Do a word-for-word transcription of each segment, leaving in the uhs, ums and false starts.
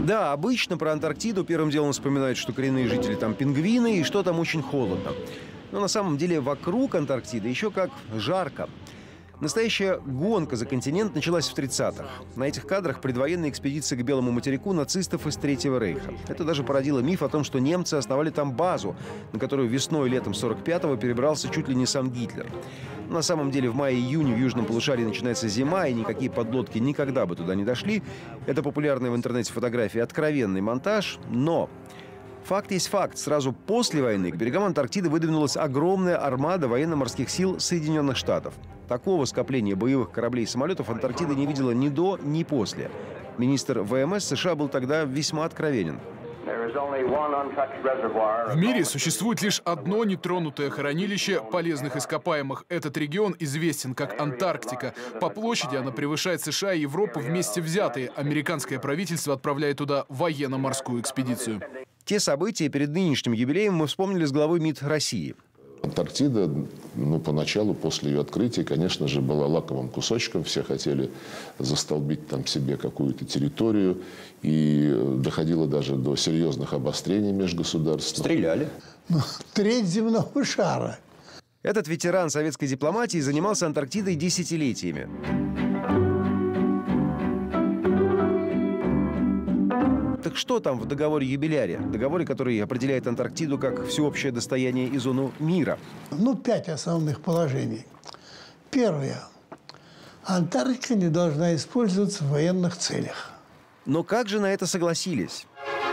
Да, обычно про Антарктиду первым делом вспоминают, что коренные жители там пингвины и что там очень холодно. Но на самом деле вокруг Антарктиды еще как жарко. Настоящая гонка за континент началась в тридцатых. На этих кадрах предвоенная экспедиция к Белому материку нацистов из Третьего рейха. Это даже породило миф о том, что немцы основали там базу, на которую весной и летом сорок пятого перебрался чуть ли не сам Гитлер. На самом деле в мае-июне в южном полушарии начинается зима, и никакие подлодки никогда бы туда не дошли. Это популярная в интернете фотография, откровенный монтаж, но... Факт есть факт. Сразу после войны к берегам Антарктиды выдвинулась огромная армада военно-морских сил Соединенных Штатов. Такого скопления боевых кораблей и самолетов Антарктида не видела ни до, ни после. Министр ВМС США был тогда весьма откровенен. В мире существует лишь одно нетронутое хранилище полезных ископаемых. Этот регион известен как Антарктика. По площади она превышает США и Европу вместе взятые. Американское правительство отправляет туда военно-морскую экспедицию. Те события перед нынешним юбилеем мы вспомнили с главой МИД России. Антарктида, ну, поначалу, после ее открытия, конечно же, была лакомым кусочком. Все хотели застолбить там себе какую-то территорию. И доходило даже до серьезных обострений межгосударств. Стреляли? Ну, треть земного шара. Этот ветеран советской дипломатии занимался Антарктидой десятилетиями. Так что там в договоре юбиляре? Договоре, который определяет Антарктиду как всеобщее достояние и зону мира. Ну, пять основных положений. Первое. Антарктика не должна использоваться в военных целях. Но как же на это согласились?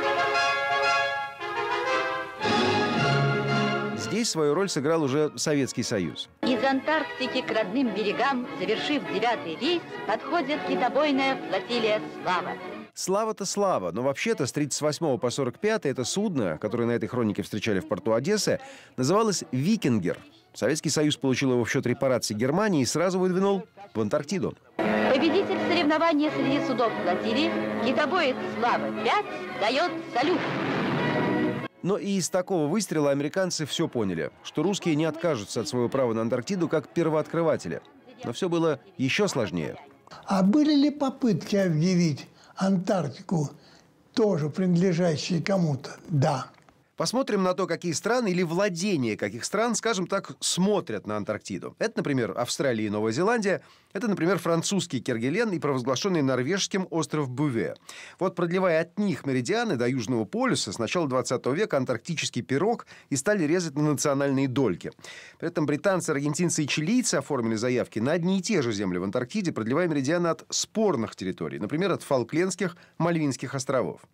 Здесь свою роль сыграл уже Советский Союз. Из Антарктики к родным берегам, завершив девятый рейс, подходит китобойная флотилия «Слава». Слава-то слава, но вообще-то с тридцать восьмого по сорок пятый это судно, которое на этой хронике встречали в порту Одессы, называлось «Викингер». Советский Союз получил его в счет репараций Германии и сразу выдвинул в Антарктиду. Победитель соревнования среди судов флотилии, китобоец «Слава-пять», дает салют. Но и из такого выстрела американцы все поняли, что русские не откажутся от своего права на Антарктиду как первооткрыватели. Но все было еще сложнее. А были ли попытки объявить Антарктику тоже принадлежащие кому-то? Да. Посмотрим на то, какие страны или владения каких стран, скажем так, смотрят на Антарктиду. Это, например, Австралия и Новая Зеландия. Это, например, французский Кергелен и провозглашенный норвежским остров Буве. Вот, продлевая от них меридианы до Южного полюса, с начала двадцатого века антарктический пирог и стали резать на национальные дольки. При этом британцы, аргентинцы и чилийцы оформили заявки на одни и те же земли в Антарктиде, продлевая меридианы от спорных территорий, например, от Фолклендских, Мальвинских островов.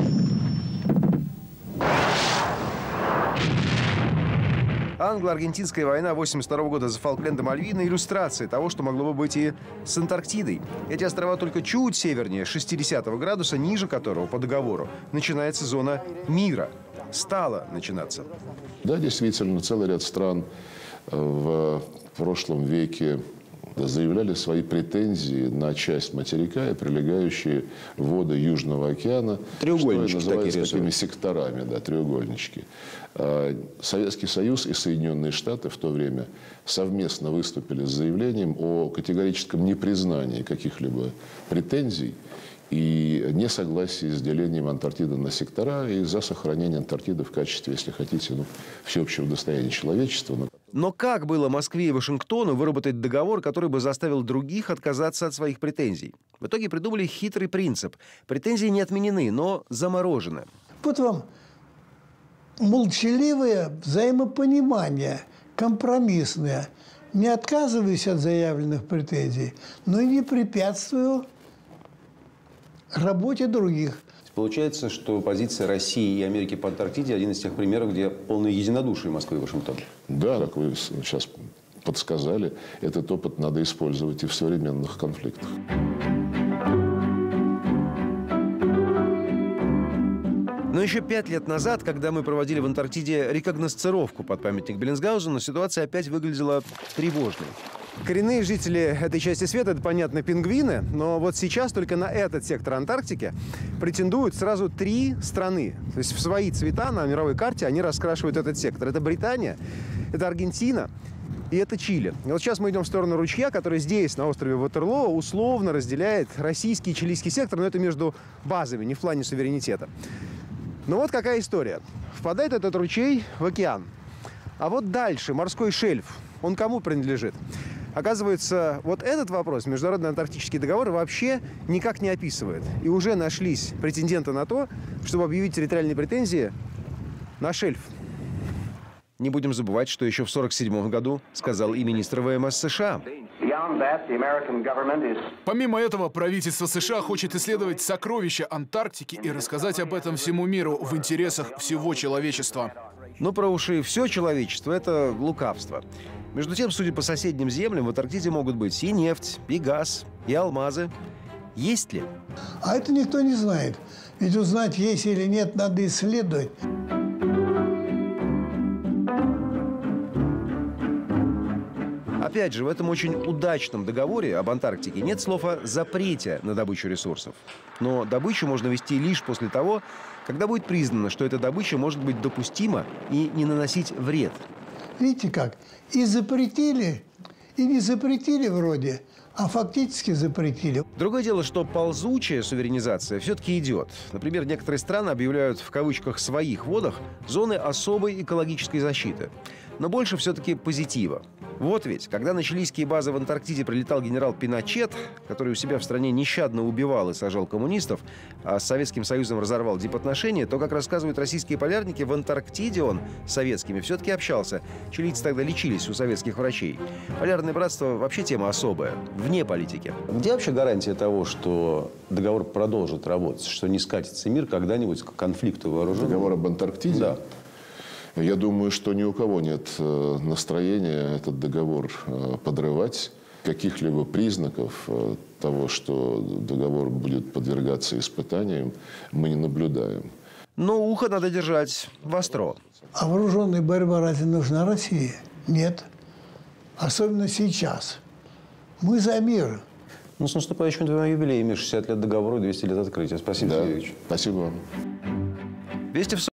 Англо-аргентинская война восемьдесят второго года за Фолкленды, Мальвины – иллюстрация того, что могло бы быть и с Антарктидой. Эти острова только чуть севернее шестидесятого градуса, ниже которого по договору начинается зона мира. Стала начинаться. Да, действительно, целый ряд стран в прошлом веке заявляли свои претензии на часть материка и прилегающие воды Южного океана, треугольнички, что называется такие такими секторами, да, треугольнички. Советский Союз и Соединенные Штаты в то время совместно выступили с заявлением о категорическом непризнании каких-либо претензий и несогласии с делением Антарктиды на сектора и за сохранение Антарктиды в качестве, если хотите, ну, всеобщего достояния человечества. Но как было Москве и Вашингтону выработать договор, который бы заставил других отказаться от своих претензий? В итоге придумали хитрый принцип. Претензии не отменены, но заморожены. Вот вам молчаливое взаимопонимание, компромиссное. Не отказываюсь от заявленных претензий, но и не препятствую работе других. Получается, что позиция России и Америки по Антарктиде один из тех примеров, где полное единодушие Москвы и Вашингтона. Да, как вы сейчас подсказали, этот опыт надо использовать и в современных конфликтах. Но еще пять лет назад, когда мы проводили в Антарктиде рекогносцировку под памятник Беллинсгаузену, ситуация опять выглядела тревожной. Коренные жители этой части света, это, понятно, пингвины, но вот сейчас только на этот сектор Антарктики претендуют сразу три страны. То есть в свои цвета на мировой карте они раскрашивают этот сектор. Это Британия, это Аргентина и это Чили. И вот сейчас мы идем в сторону ручья, который здесь, на острове Ватерлоо, условно разделяет российский и чилийский сектор, но это между базами, не в плане суверенитета. Но вот какая история. Впадает этот ручей в океан. А вот дальше морской шельф, он кому принадлежит? Оказывается, вот этот вопрос Международный антарктический договор вообще никак не описывает. И уже нашлись претенденты на то, чтобы объявить территориальные претензии на шельф. Не будем забывать, что еще в сорок седьмом году сказал и министр ВМС США. Помимо этого, правительство США хочет исследовать сокровища Антарктики и рассказать об этом всему миру в интересах всего человечества. Но про уши все человечество – это лукавство. Между тем, судя по соседним землям, в Антарктиде могут быть и нефть, и газ, и алмазы. Есть ли? А это никто не знает. Ведь узнать, есть или нет, надо исследовать. Опять же, в этом очень удачном договоре об Антарктике нет слов о запрете на добычу ресурсов. Но добычу можно вести лишь после того, когда будет признано, что эта добыча может быть допустима и не наносить вред. Видите как? И запретили, и не запретили вроде, а фактически запретили. Другое дело, что ползучая суверенизация все-таки идет. Например, некоторые страны объявляют в кавычках «своих водах» зоны особой экологической защиты. Но больше все-таки позитива. Вот ведь, когда на чилийские базы в Антарктиде прилетал генерал Пиночет, который у себя в стране нещадно убивал и сажал коммунистов, а с Советским Союзом разорвал дипотношения, то, как рассказывают российские полярники, в Антарктиде он с советскими все-таки общался. Чилийцы тогда лечились у советских врачей. Полярное братство вообще тема особая, вне политики. Где вообще гарантия того, что договор продолжит работать, что не скатится мир когда-нибудь к конфликту вооруженным? Договор об Антарктиде? Да. Я думаю, что ни у кого нет настроения этот договор подрывать. Каких-либо признаков того, что договор будет подвергаться испытаниям, мы не наблюдаем. Но ухо надо держать востро. А вооруженная борьба разве нужна России? Нет. Особенно сейчас. Мы за мир. Ну, с наступающим двумя юбилеями, шестьдесят лет договора, двести лет открытия. Спасибо, Да. Сергей Юрьевич. Спасибо вам. Вести в